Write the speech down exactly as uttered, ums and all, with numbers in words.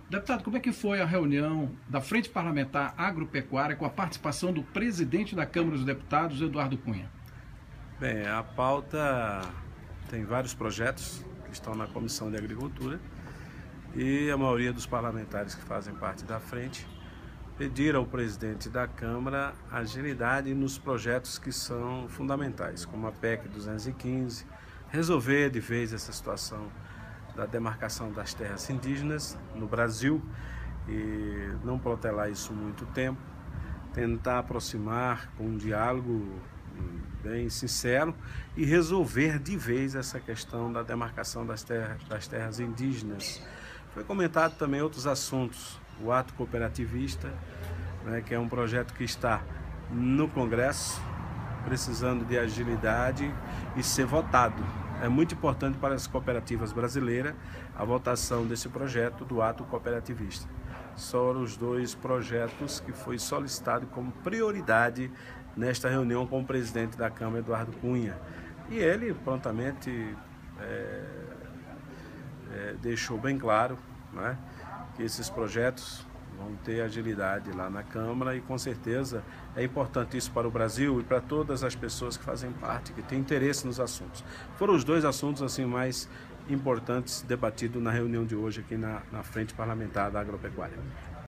Deputado, como é que foi a reunião da Frente Parlamentar Agropecuária com a participação do presidente da Câmara dos Deputados, Eduardo Cunha? Bem, a pauta tem vários projetos que estão na Comissão de Agricultura e a maioria dos parlamentares que fazem parte da frente pediram ao presidente da Câmara agilidade nos projetos que são fundamentais, como a P E C duzentos e quinze, resolver de vez essa situação da demarcação das terras indígenas no Brasil e não protelar isso muito tempo, tentar aproximar com um diálogo bem sincero e resolver de vez essa questão da demarcação das terras, das terras indígenas. Foi comentado também outros assuntos, o ato cooperativista, né, que é um projeto que está no Congresso, precisando de agilidade e ser votado. É muito importante para as cooperativas brasileiras a votação desse projeto do ato cooperativista. São os dois projetos que foi solicitado como prioridade nesta reunião com o presidente da Câmara, Eduardo Cunha. E ele prontamente é, é, deixou bem claro, né, que esses projetos vão ter agilidade lá na Câmara e com certeza é importante isso para o Brasil e para todas as pessoas que fazem parte, que têm interesse nos assuntos. Foram os dois assuntos assim mais importantes debatidos na reunião de hoje aqui na, na Frente Parlamentar da Agropecuária.